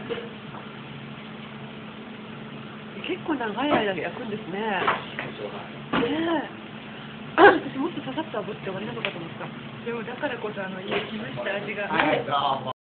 結構長い間焼くんですね。ねえ。私もっとささっと炙って終わりなのかと思った。でもだからこそ家来ました味が。